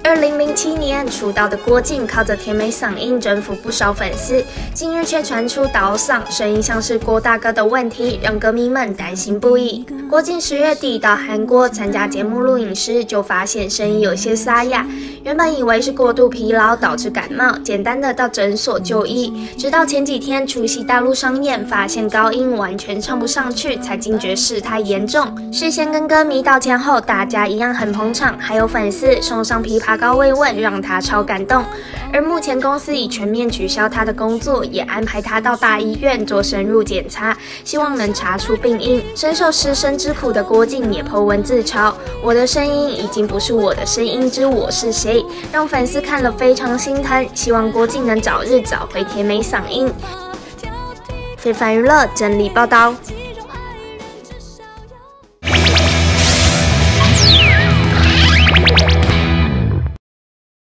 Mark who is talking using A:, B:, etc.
A: 2007年出道的郭靖，靠着甜美嗓音征服不少粉丝，近日却传出倒嗓，声音像是郭大哥的问题，让歌迷们担心不已。郭靖10月底到韩国参加节目录影时，就发现声音有些沙哑，原本以为是过度疲劳导致感冒，简单的到诊所就医，直到前几天出席大陆商演，发现高音完全唱不上去，才惊觉事态严重。事先跟歌迷道歉后，大家一样很捧场，还有粉丝送上枇杷膏慰问，让他超感动。而目前公司已全面取消他的工作，也安排他到大医院做深入检查，希望能查出病因。深受失声之苦的郭靖也po文自嘲：“我的声音已经不是我的声音之我是谁”，让粉丝看了非常心疼。希望郭靖能早日找回甜美嗓音。非凡娱乐整理报道。